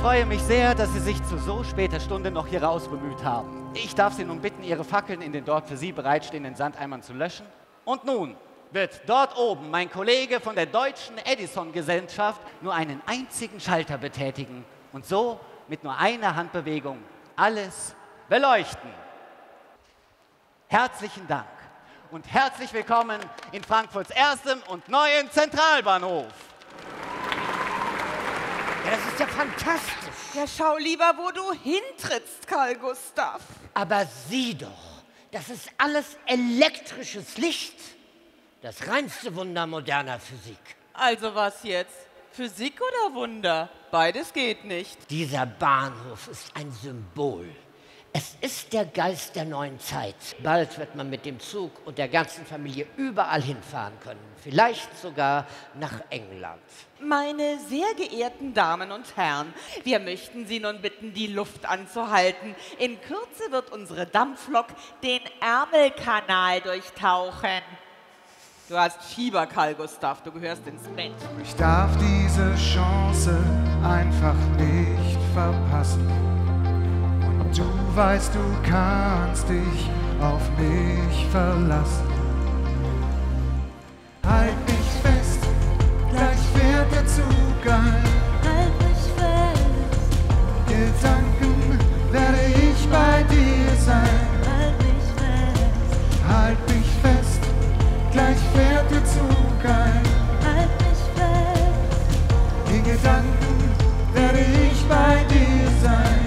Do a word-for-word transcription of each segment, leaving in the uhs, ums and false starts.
freue mich sehr, dass Sie sich zu so später Stunde noch hier raus bemüht haben. Ich darf Sie nun bitten, Ihre Fackeln in den dort für Sie bereitstehenden Sandeimern zu löschen. Und nun wird dort oben mein Kollege von der Deutschen Edison-Gesellschaft nur einen einzigen Schalter betätigen und so mit nur einer Handbewegung alles beleuchten. Herzlichen Dank und herzlich willkommen in Frankfurts erstem und neuen Zentralbahnhof. Ja, das ist ja fantastisch. Ja, schau lieber, wo du hintrittst, Karl Gustav. Aber sieh doch, das ist alles elektrisches Licht. Das reinste Wunder moderner Physik. Also was jetzt? Physik oder Wunder? Beides geht nicht. Dieser Bahnhof ist ein Symbol. Es ist der Geist der neuen Zeit. Bald wird man mit dem Zug und der ganzen Familie überall hinfahren können. Vielleicht sogar nach England. Meine sehr geehrten Damen und Herren, wir möchten Sie nun bitten, die Luft anzuhalten. In Kürze wird unsere Dampflok den Ärmelkanal durchtauchen. Du hast Fieber, Karl Gustav, du gehörst ins Bett. Ich darf diese Chance einfach nicht verpassen. Und du weißt, du kannst dich auf mich verlassen. Halt mich fest, gleich fährt der Zug ein. Halt mich fest, Gedanken werde ich bei dir sein. halt mich fest, Halt mich fest, gleich fährt der Zug ein. halt mich fest. In Gedanken werde ich bei dir sein.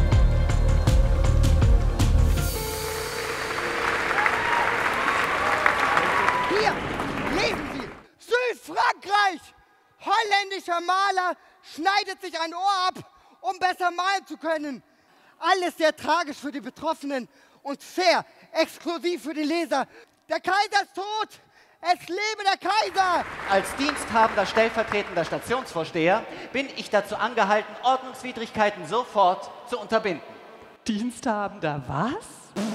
Hier, lesen Sie. Südfrankreich. Holländischer Maler schneidet sich ein Ohr ab, um besser malen zu können. Alles sehr tragisch für die Betroffenen und sehr exklusiv für die Leser. Der Kaiser ist tot. Es lebe der Kaiser. Als diensthabender stellvertretender Stationsvorsteher bin ich dazu angehalten, Ordnungswidrigkeiten sofort zu unterbinden. Diensthabender was?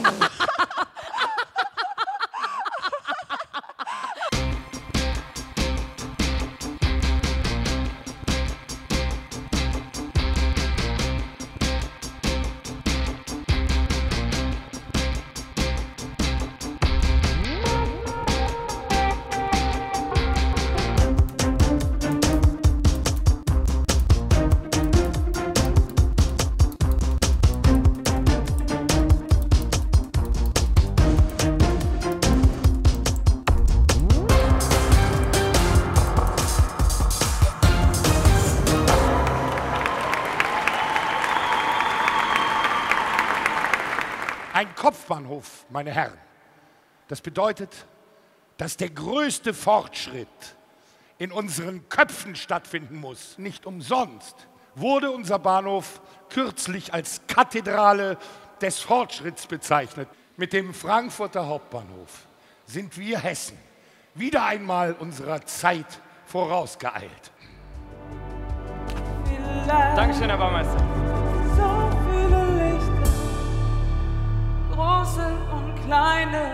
Ein Kopfbahnhof, meine Herren. Das bedeutet, dass der größte Fortschritt in unseren Köpfen stattfinden muss. Nicht umsonst wurde unser Bahnhof kürzlich als Kathedrale des Fortschritts bezeichnet. Mit dem Frankfurter Hauptbahnhof sind wir Hessen wieder einmal unserer Zeit vorausgeeilt. Dankeschön, Herr Baumeister. So viele Lichter, große und kleine,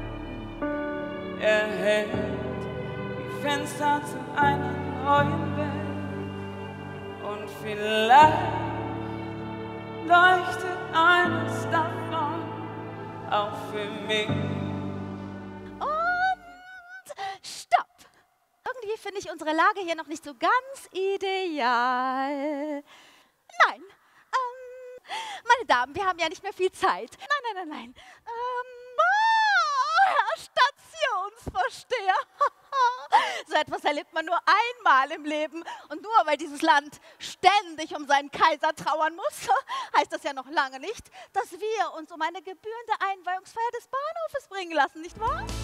erhellt die Fenster zu einer neuen Welt. Und vielleicht leuchtet eines davon auch für mich. Und stopp! Irgendwie finde ich unsere Lage hier noch nicht so ganz ideal. Nein, ähm, meine Damen, wir haben ja nicht mehr viel Zeit. Nein, nein, nein, nein. Ähm, oh, Herr Stationsvorsteher. So etwas erlebt man nur einmal im Leben. Und nur weil dieses Land ständig um seinen Kaiser trauern muss, heißt das ja noch lange nicht, dass wir uns um eine gebührende Einweihungsfeier des Bahnhofes bringen lassen, nicht wahr?